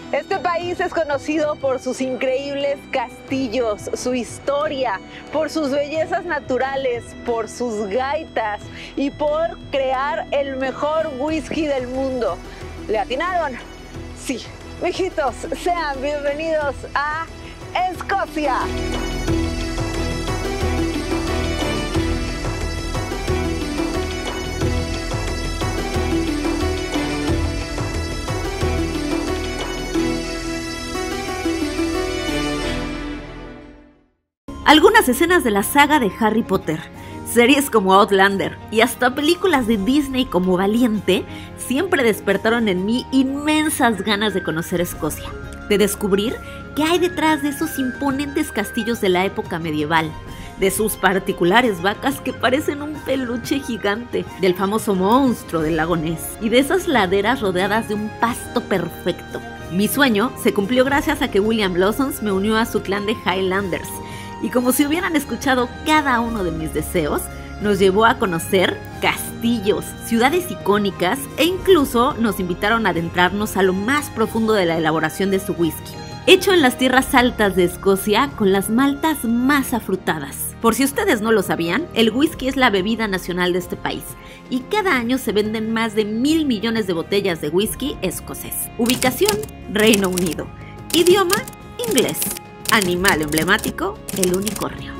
Este país es conocido por sus increíbles castillos, su historia, por sus bellezas naturales, por sus gaitas y por crear el mejor whisky del mundo. ¿Le atinaron? Sí. Mijitos, sean bienvenidos a Escocia. Algunas escenas de la saga de Harry Potter, series como Outlander y hasta películas de Disney como Valiente siempre despertaron en mí inmensas ganas de conocer Escocia, de descubrir qué hay detrás de esos imponentes castillos de la época medieval, de sus particulares vacas que parecen un peluche gigante, del famoso monstruo del lago Ness y de esas laderas rodeadas de un pasto perfecto. Mi sueño se cumplió gracias a que William Lawsons me unió a su clan de Highlanders. Y como si hubieran escuchado cada uno de mis deseos, nos llevó a conocer castillos, ciudades icónicas e incluso nos invitaron a adentrarnos a lo más profundo de la elaboración de su whisky, hecho en las tierras altas de Escocia con las maltas más afrutadas. Por si ustedes no lo sabían, el whisky es la bebida nacional de este país y cada año se venden más de 1,000 millones de botellas de whisky escocés. Ubicación: Reino Unido. Idioma: inglés. Animal emblemático: el unicornio.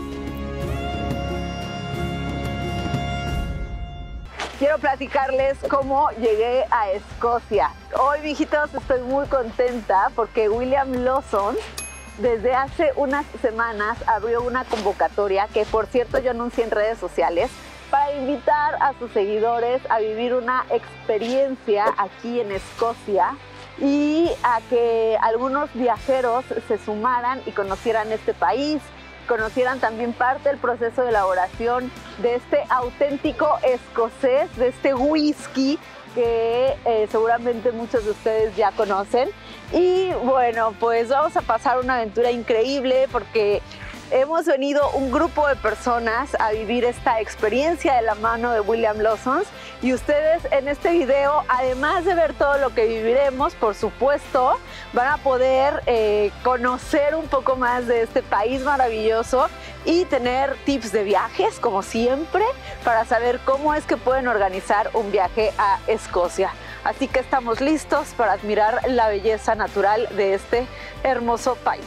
Quiero platicarles cómo llegué a Escocia. Hoy, mijitos, estoy muy contenta porque William Lawsons desde hace unas semanas abrió una convocatoria que, por cierto, yo anuncié en redes sociales para invitar a sus seguidores a vivir una experiencia aquí en Escocia y a que algunos viajeros se sumaran y conocieran este país, conocieran también parte del proceso de elaboración de este auténtico escocés, de este whisky que seguramente muchos de ustedes ya conocen. Y bueno, pues vamos a pasar una aventura increíble porque hemos venido un grupo de personas a vivir esta experiencia de la mano de William Lawsons y ustedes en este video, además de ver todo lo que viviremos, por supuesto, van a poder conocer un poco más de este país maravilloso y tener tips de viajes, como siempre, para saber cómo es que pueden organizar un viaje a Escocia. Así que estamos listos para admirar la belleza natural de este hermoso país.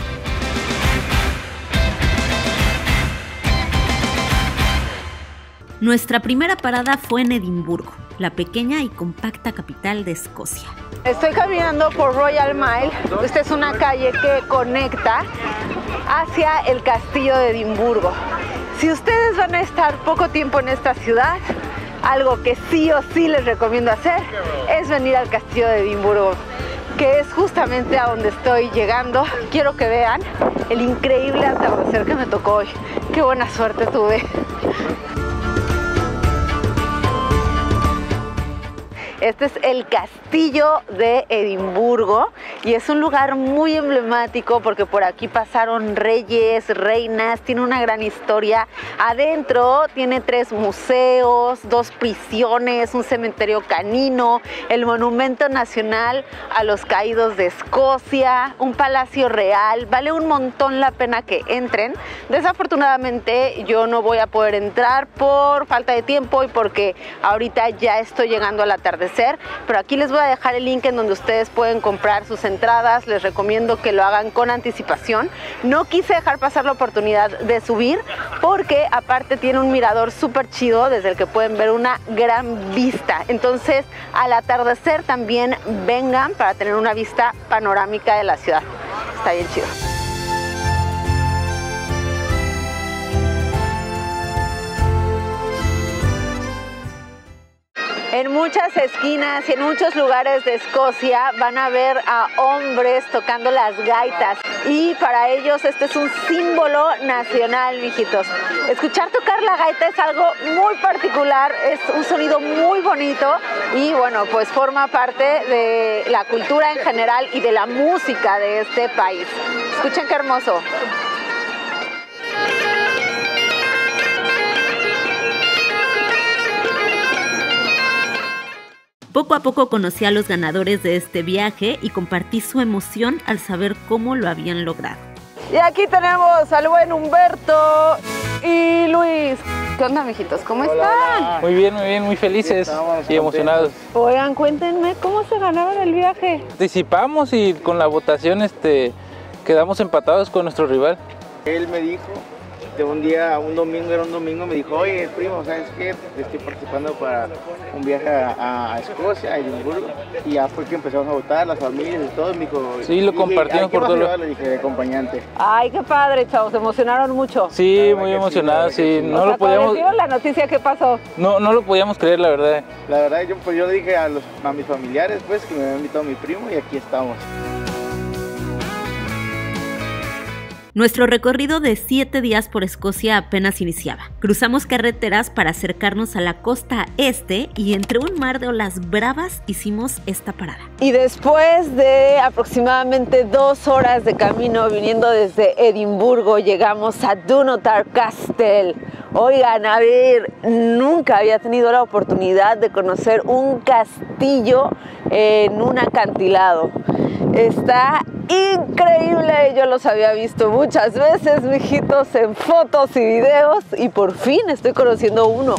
Nuestra primera parada fue en Edimburgo, la pequeña y compacta capital de Escocia. Estoy caminando por Royal Mile. Esta es una calle que conecta hacia el castillo de Edimburgo. Si ustedes van a estar poco tiempo en esta ciudad, algo que sí o sí les recomiendo hacer es venir al castillo de Edimburgo, que es justamente a donde estoy llegando. Quiero que vean el increíble atardecer que me tocó hoy. Qué buena suerte tuve. Este es el castillo de Edimburgo y es un lugar muy emblemático porque por aquí pasaron reyes, reinas, tiene una gran historia. Adentro tiene 3 museos, 2 prisiones, un cementerio canino, el Monumento Nacional a los Caídos de Escocia, un palacio real. Vale un montón la pena que entren. Desafortunadamente yo no voy a poder entrar por falta de tiempo y porque ahorita ya estoy llegando al atardecer. Pero aquí les voy a dejar el link en donde ustedes pueden comprar sus entradas. Les recomiendo que lo hagan con anticipación. No quise dejar pasar la oportunidad de subir porque aparte tiene un mirador súper chido desde el que pueden ver una gran vista. Entonces al atardecer también vengan para tener una vista panorámica de la ciudad. Está bien chido. En muchas esquinas y en muchos lugares de Escocia van a ver a hombres tocando las gaitas y para ellos este es un símbolo nacional, mijitos. Escuchar tocar la gaita es algo muy particular, es un sonido muy bonito y bueno, pues forma parte de la cultura en general y de la música de este país. Escuchen qué hermoso. Poco a poco conocí a los ganadores de este viaje y compartí su emoción al saber cómo lo habían logrado. Y aquí tenemos al buen Humberto y Luis. ¿Qué onda, mijitos? ¿Cómo están? Muy bien, muy felices y emocionados. Oigan, cuéntenme, ¿cómo se ganaron el viaje? Participamos y con la votación quedamos empatados con nuestro rival. Él me dijo, de un domingo, me dijo, oye, primo, ¿sabes qué? Estoy participando para un viaje a Escocia, a Edimburgo. Y ya fue que empezamos a votar, las familias y todo. Me dijo, sí, lo compartimos por todo. Le dije, de acompañante. Ay, qué padre, chavos, se emocionaron mucho. Sí, muy emocionados, sí. No lo podíamos... ¿Cuándo vieron la noticia qué pasó? No lo podíamos creer, la verdad. La verdad, yo le dije a mis familiares, pues, que me había invitado mi primo y aquí estamos. Nuestro recorrido de 7 días por Escocia apenas iniciaba. Cruzamos carreteras para acercarnos a la costa este y entre un mar de olas bravas hicimos esta parada. Y después de aproximadamente 2 horas de camino viniendo desde Edimburgo, llegamos a Dunnottar Castle. Oigan, a ver, nunca había tenido la oportunidad de conocer un castillo en un acantilado. Está increíble, yo los había visto muchas veces, mijitos, en fotos y videos, y por fin estoy conociendo uno.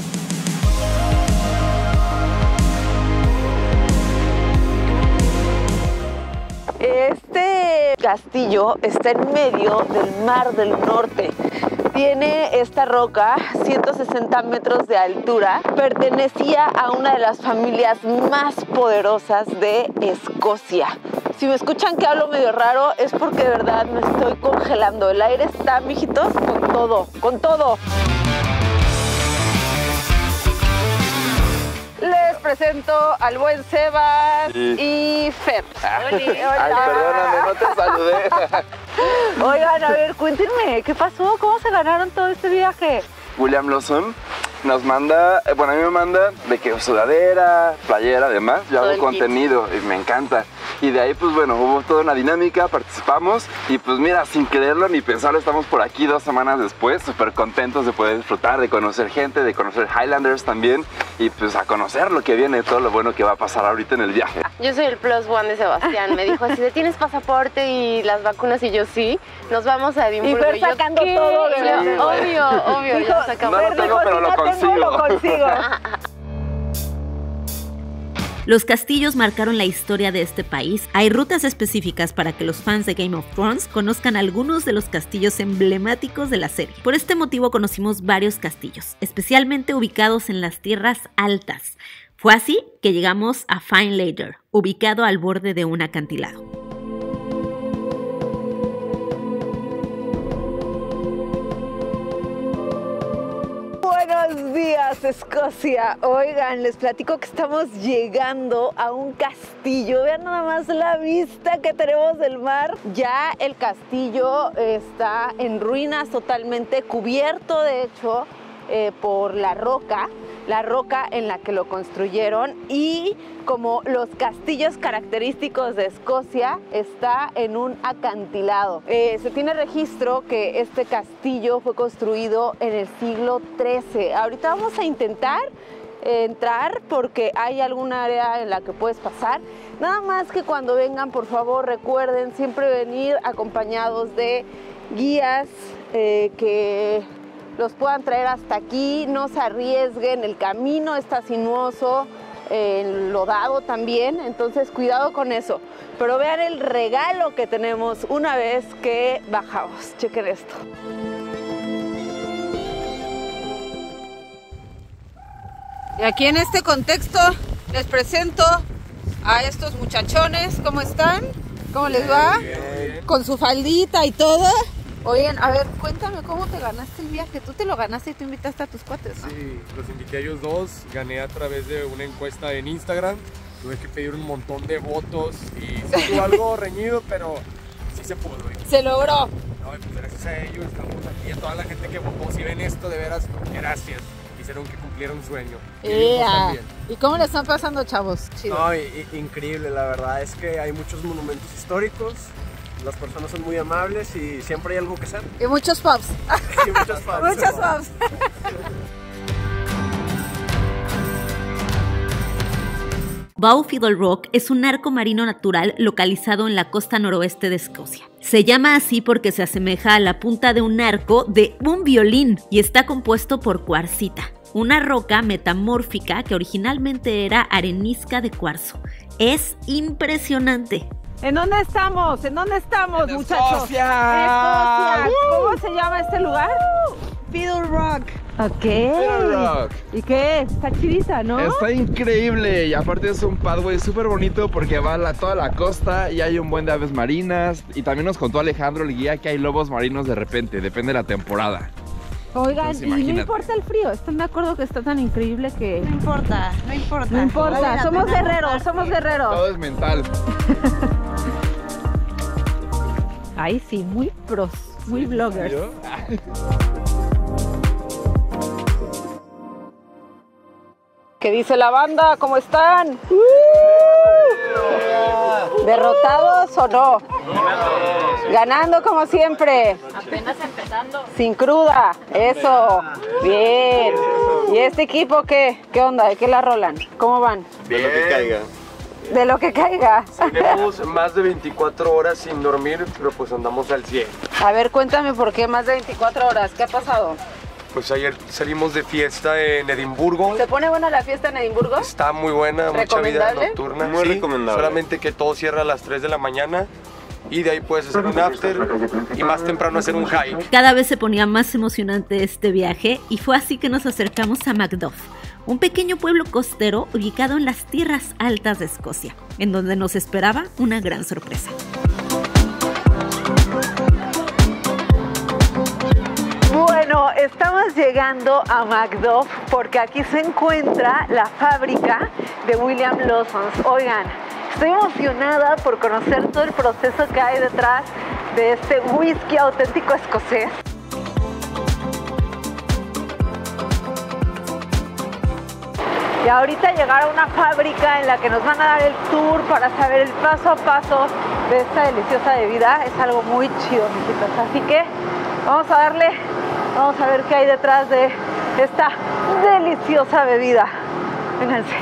Este castillo está en medio del Mar del Norte. Tiene esta roca, 160 metros de altura, pertenecía a una de las familias más poderosas de Escocia. Si me escuchan que hablo medio raro, es porque de verdad me estoy congelando. El aire está, mijitos, con todo, con todo. Les presento al buen Sebas y Feb. Ay, perdóname, no te saludé. Oigan, a ver, cuéntenme, ¿qué pasó? ¿Cómo se ganaron todo este viaje? William Lawson nos manda, a mí me manda de que sudadera, playera, además, yo hago contenido y me encanta. Y de ahí, pues bueno, hubo toda una dinámica, participamos y pues mira, sin quererlo ni pensarlo, estamos por aquí 2 semanas después, súper contentos de poder disfrutar, de conocer gente, de conocer Highlanders también y pues a conocer lo que viene, todo lo bueno que va a pasar ahorita en el viaje. Yo soy el plus one de Sebastián, me dijo así, ¿tienes pasaporte y las vacunas? Y yo sí, nos vamos a Edimburgo. Y Fer sacando todo de la... Obvio, dijo, ya sacamos. No lo tengo, pero lo consigo. Lo consigo. Los castillos marcaron la historia de este país. Hay rutas específicas para que los fans de Game of Thrones conozcan algunos de los castillos emblemáticos de la serie. Por este motivo conocimos varios castillos, especialmente ubicados en las tierras altas. Fue así que llegamos a Findlater, ubicado al borde de un acantilado. Buenos días, Escocia. Oigan, les platico que estamos llegando a un castillo. Vean nada más la vista que tenemos del mar. Ya el castillo está en ruinas, totalmente cubierto, de hecho, por la roca en la que lo construyeron, y como los castillos característicos de Escocia, está en un acantilado. Se tiene registro que este castillo fue construido en el siglo XIII. Ahorita vamos a intentar entrar porque hay alguna área en la que puedes pasar. Nada más que cuando vengan, por favor, recuerden siempre venir acompañados de guías que los puedan traer hasta aquí, no se arriesguen, el camino está sinuoso, enlodado también, entonces cuidado con eso. Pero vean el regalo que tenemos una vez que bajamos, chequen esto. Y aquí en este contexto les presento a estos muchachones. ¿Cómo están? ¿Cómo les va? Con su faldita y todo. Oigan, a ver, cuéntame cómo te ganaste el viaje. Tú te lo ganaste y tú invitaste a tus cuates, ¿no? Sí, los invité a ellos dos. Gané a través de una encuesta en Instagram. Tuve que pedir un montón de votos y sí tuvo algo reñido, pero sí se pudo. Se logró. No, pues gracias a ellos estamos aquí, a toda la gente que votó. Si ven esto, de veras, gracias. Hicieron que cumpliera un sueño. ¿Y cómo le están pasando, chavos? Chido. No, increíble, la verdad es que hay muchos monumentos históricos. Las personas son muy amables y siempre hay algo que hacer. Y muchos pubs. Y muchos pubs. Muchos pubs. Bow Fiddle Rock es un arco marino natural localizado en la costa noroeste de Escocia. Se llama así porque se asemeja a la punta de un arco de un violín y está compuesto por cuarcita, una roca metamórfica que originalmente era arenisca de cuarzo. Es impresionante. ¿En dónde estamos? ¿En dónde estamos, muchachos? ¡Escocia! ¡Escocia! ¿Cómo se llama este lugar? Fiddle Rock. Ok. Fiddle Rock. ¿Y qué? Está chidita, ¿no? Está increíble y aparte es un pathway súper bonito porque va a toda la costa y hay un buen de aves marinas. Y también nos contó Alejandro, el guía, que hay lobos marinos de repente, depende de la temporada. Oigan, Entonces, y no imagínate. importa el frío, están de acuerdo que está tan increíble que... No importa, no importa. No importa, Vale la somos pena guerreros, mojarse. somos guerreros. Todo es mental. Ahí sí, muy pros, muy bloggers. ¿Qué dice la banda? ¿Cómo están? ¿Derrotados o no? Ganando como siempre. Apenas empezando. Sin cruda. Eso. Bien. ¿Y este equipo qué? ¿Qué onda? ¿De qué la rolan? ¿Cómo van? De lo que caiga. De lo que caiga. Tenemos más de 24 horas sin dormir, pero pues andamos al 100. A ver, cuéntame por qué más de 24 horas. ¿Qué ha pasado? Pues ayer salimos de fiesta en Edimburgo. ¿Se pone buena la fiesta en Edimburgo? Está muy buena, mucha vida ¿Recomendable? nocturna. Muy recomendable. Solamente que todo cierra a las 3 de la mañana y de ahí puedes hacer un after y más temprano hacer un hike. Cada vez se ponía más emocionante este viaje y fue así que nos acercamos a Macduff, un pequeño pueblo costero ubicado en las tierras altas de Escocia, en donde nos esperaba una gran sorpresa. Bueno, estamos llegando a Macduff porque aquí se encuentra la fábrica de William Lawson. Oigan, estoy emocionada por conocer todo el proceso que hay detrás de este whisky auténtico escocés. Y ahorita llegar a una fábrica en la que nos van a dar el tour para saber el paso a paso de esta deliciosa bebida es algo muy chido, mijitos. Así que vamos a darle, vamos a ver qué hay detrás de esta deliciosa bebida. Vénganse.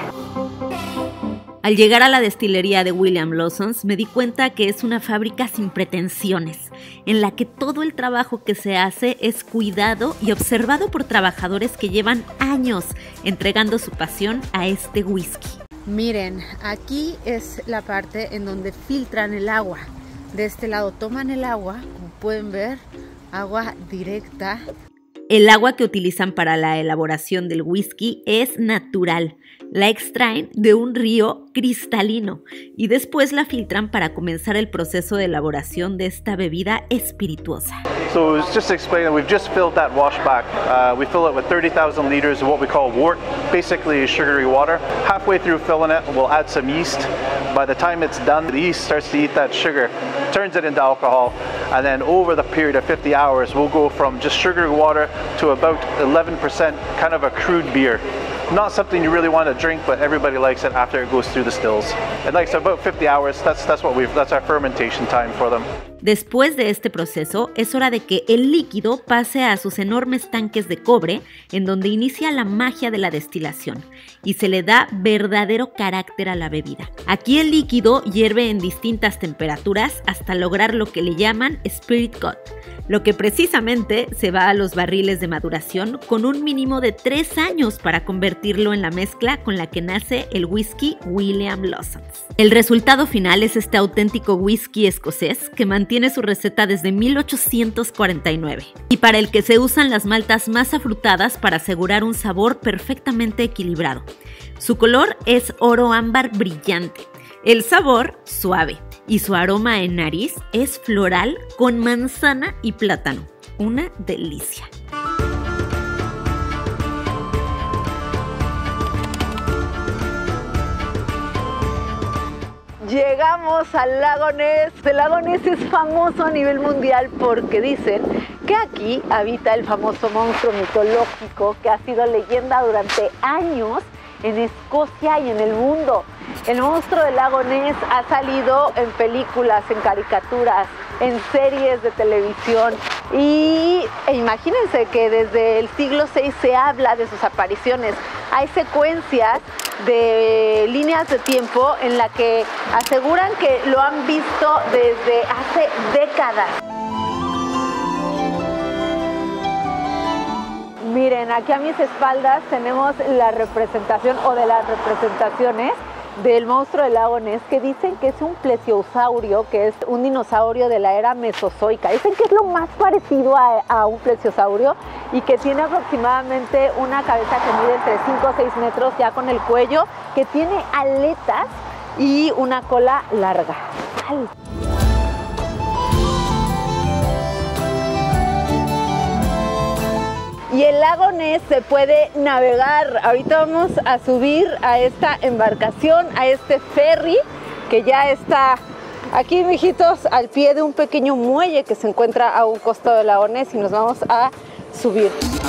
Al llegar a la destilería de William Lawson, me di cuenta que es una fábrica sin pretensiones, en la que todo el trabajo que se hace es cuidado y observado por trabajadores que llevan años entregando su pasión a este whisky. Miren, aquí es la parte en donde filtran el agua. De este lado toman el agua, como pueden ver, agua directa. El agua que utilizan para la elaboración del whisky es natural. La extraen de un río cristalino y después la filtran para comenzar el proceso de elaboración de esta bebida espirituosa. So just to explain, we've just filled that wash back. We fill it with 30,000 liters of what we call wort, basically sugary water. Halfway through filling it, we'll add some yeast. By the time it's done, the yeast starts to eat that sugar, turns it into alcohol, and then over the period of 50 hours, we'll go from just sugary water to about 11% kind of a crude beer. Not something you really want to drink, but everybody likes it after it goes through the stills. And like so about 50 hours, that's our fermentation time for them. Después de este proceso, es hora de que el líquido pase a sus enormes tanques de cobre, en donde inicia la magia de la destilación, y se le da verdadero carácter a la bebida. Aquí el líquido hierve en distintas temperaturas hasta lograr lo que le llaman Spirit God, lo que precisamente se va a los barriles de maduración con un mínimo de 3 años para convertirlo en la mezcla con la que nace el whisky William Lawson. El resultado final es este auténtico whisky escocés que mantiene su receta desde 1849 y para el que se usan las maltas más afrutadas para asegurar un sabor perfectamente equilibrado. Su color es oro ámbar brillante, el sabor suave y su aroma en nariz es floral con manzana y plátano. Una delicia. Llegamos al lago Ness. El lago Ness es famoso a nivel mundial porque dicen que aquí habita el famoso monstruo mitológico que ha sido leyenda durante años en Escocia y en el mundo. El monstruo del lago Ness ha salido en películas, en caricaturas, en series de televisión e imagínense que desde el siglo VI se habla de sus apariciones. Hay secuencias de líneas de tiempo en la que aseguran que lo han visto desde hace décadas. Miren, aquí a mis espaldas tenemos la representación o de las representaciones del monstruo del lago Ness, que dicen que es un plesiosaurio, que es un dinosaurio de la era mesozoica. Dicen que es lo más parecido a un plesiosaurio y que tiene aproximadamente una cabeza que mide entre 5 o 6 metros, ya con el cuello, que tiene aletas y una cola larga. ¡Ay! Y el lago Ness se puede navegar. Ahorita vamos a subir a esta embarcación, a este ferry que ya está aquí, mijitos, al pie de un pequeño muelle que se encuentra a un costado del lago Ness, y nos vamos a subir.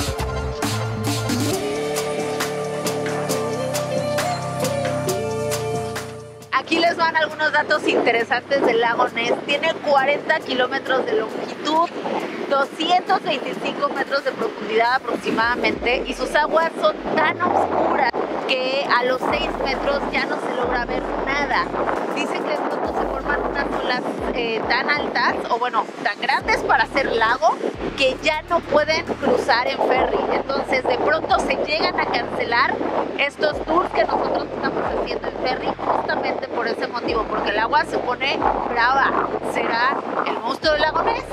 Aquí les van algunos datos interesantes del lago Ness. Tiene 40 kilómetros de longitud, 225 metros de profundidad aproximadamente, y sus aguas son tan oscuras que a los 6 metros ya no se logra ver nada. Dicen que de pronto se forman unas olas tan altas, o bueno, tan grandes para ser lago, que ya no pueden cruzar en ferry. Entonces de pronto se llegan a cancelar estos tours que nosotros estamos haciendo en ferry, justamente por ese motivo, porque el agua se pone brava. ¿Será el monstruo del lago Ness?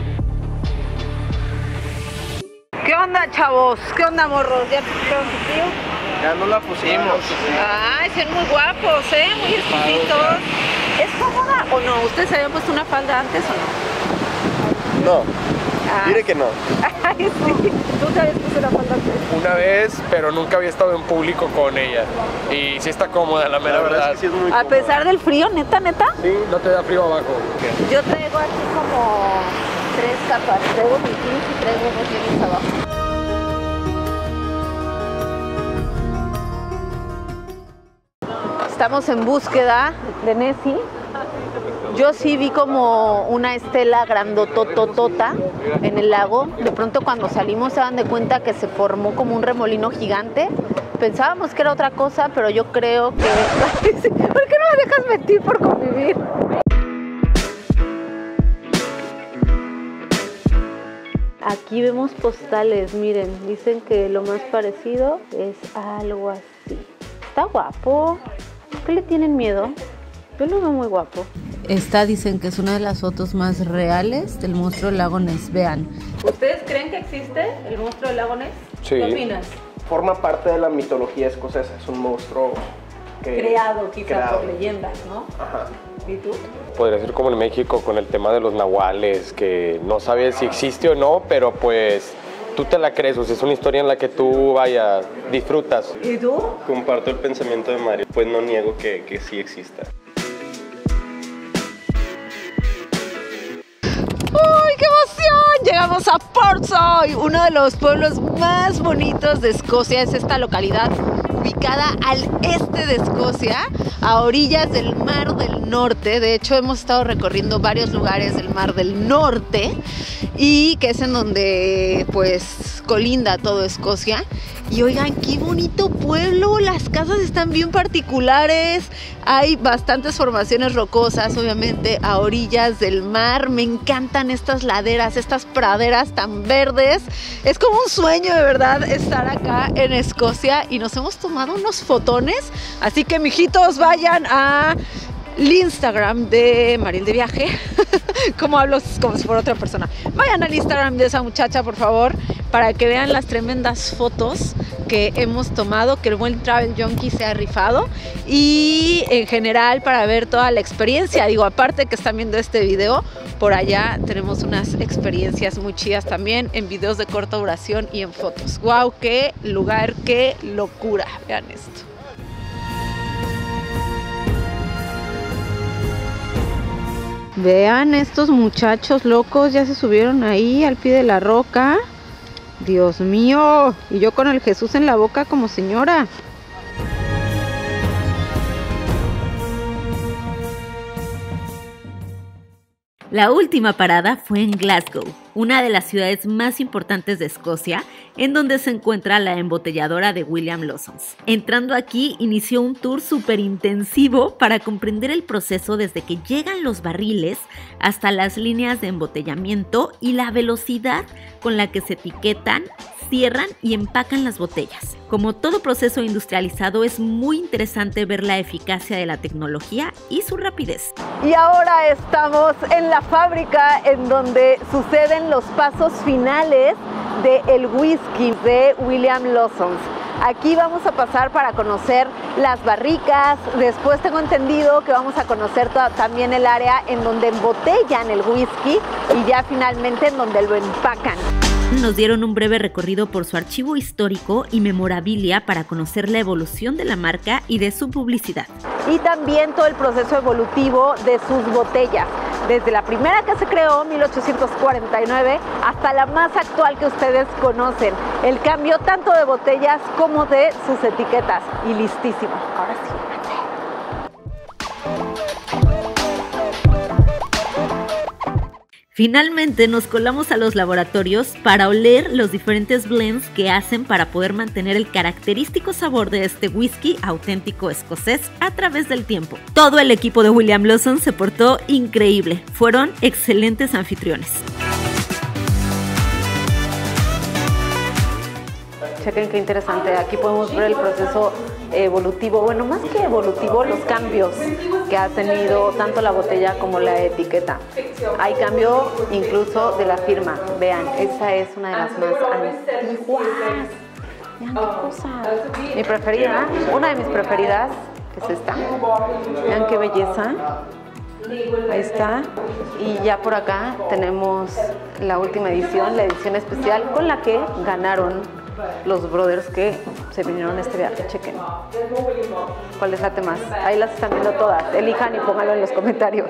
¿Qué onda, chavos? ¿Qué onda, morros? ¿Ya pusieron su tío? Ya no la pusimos. Ay, son muy guapos, muy exquisitos. ¿Es cómoda o no? ¿Ustedes habían puesto una falda antes o no? No. Diré que no. Ay, sí. ¿Tú te habías puesto una falda antes? Una vez, pero nunca había estado en público con ella. Y sí está cómoda, la mera verdad. Es que sí es muy A pesar del frío, neta. Sí, no te da frío abajo. Yo traigo aquí como 3 capas. Traigo bikinis y traigo unos jeans abajo. Estamos en búsqueda de Nessie. Yo sí vi como una estela grandotototota en el lago. De pronto cuando salimos se dan de cuenta que se formó como un remolino gigante. Pensábamos que era otra cosa, pero yo creo que... ¿Por qué no me dejas mentir por convivir? Aquí vemos postales, miren, dicen que lo más parecido es algo así. Está guapo. ¿Por qué le tienen miedo? Yo lo veo muy guapo. Esta dicen que es una de las fotos más reales del monstruo del lago Ness. Vean. ¿Ustedes creen que existe el monstruo del lago Ness? Sí. ¿Qué opinas? Forma parte de la mitología escocesa. Es un monstruo que... Creado quizá por leyendas, ¿no? Ajá. ¿Y tú? Podría ser como en México con el tema de los nahuales, que no sabes si existe o no, pero pues tú te la crees, o sea, es una historia en la que tú, vaya, disfrutas. ¿Y tú? Comparto el pensamiento de Mario, pues no niego que sí exista. ¡Uy, qué emoción! Llegamos a Portsoy, uno de los pueblos más bonitos de Escocia. Es esta localidad ubicada al este de Escocia, a orillas del Mar del Norte. De hecho, hemos estado recorriendo varios lugares del Mar del Norte, y que es en donde pues colinda todo Escocia. Y oigan, qué bonito pueblo, las casas están bien particulares, hay bastantes formaciones rocosas, obviamente a orillas del mar. Me encantan estas laderas, estas praderas tan verdes. Es como un sueño de verdad estar acá en Escocia, y nos hemos tomado unos fotones, así que mijitos, vayan a el Instagram de Mariel de Viaje. Como hablo como si fuera otra persona. Vayan al Instagram de esa muchacha, por favor, para que vean las tremendas fotos que hemos tomado, que el buen Travel Junkie se ha rifado, y en general para ver toda la experiencia. Digo, aparte que están viendo este video, por allá tenemos unas experiencias muy chidas también en videos de corta duración y en fotos. ¡Wow! ¡Qué lugar! ¡Qué locura! Vean esto. Vean estos muchachos locos, ya se subieron ahí al pie de la roca. Dios mío, y yo con el Jesús en la boca como señora. La última parada fue en Glasgow, una de las ciudades más importantes de Escocia, en donde se encuentra la embotelladora de William Lawson's. Entrando aquí, inició un tour súper intensivo para comprender el proceso desde que llegan los barriles hasta las líneas de embotellamiento y la velocidad con la que se etiquetan, cierran y empacan las botellas. Como todo proceso industrializado, es muy interesante ver la eficacia de la tecnología y su rapidez. Y ahora estamos en la fábrica en donde suceden los pasos finales del whisky de William Lawson's. Aquí vamos a pasar para conocer las barricas, después tengo entendido que vamos a conocer también el área en donde embotellan el whisky y ya finalmente en donde lo empacan. Nos dieron un breve recorrido por su archivo histórico y memorabilia para conocer la evolución de la marca y de su publicidad. Y también todo el proceso evolutivo de sus botellas, desde la primera que se creó, 1849, hasta la más actual que ustedes conocen. El cambio tanto de botellas como de sus etiquetas. Y listísimo. Ahora sí. Finalmente nos colamos a los laboratorios para oler los diferentes blends que hacen para poder mantener el característico sabor de este whisky auténtico escocés a través del tiempo. Todo el equipo de William Lawson se portó increíble, fueron excelentes anfitriones. Chequen qué interesante, aquí podemos ver el proceso evolutivo, bueno, más que evolutivo, los cambios que ha tenido tanto la botella como la etiqueta. Hay cambio incluso de la firma, vean, esa es una de las más antiguas. Vean qué cosa. Mi preferida, una de mis preferidas es esta. Vean qué belleza. Ahí está. Y ya por acá tenemos la última edición, la edición especial con la que ganaron los brothers que se vinieron a este viaje. Chequen cuál les late más. Ahí las están viendo todas. Elijan y pónganlo en los comentarios.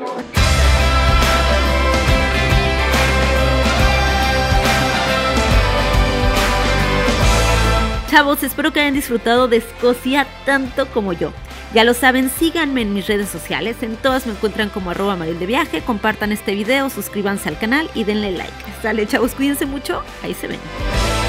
Chavos, espero que hayan disfrutado de Escocia tanto como yo. Ya lo saben, síganme en mis redes sociales, en todas me encuentran como @marieldeviaje, compartan este video, suscríbanse al canal y denle like. Sale, chavos, cuídense mucho, ahí se ven.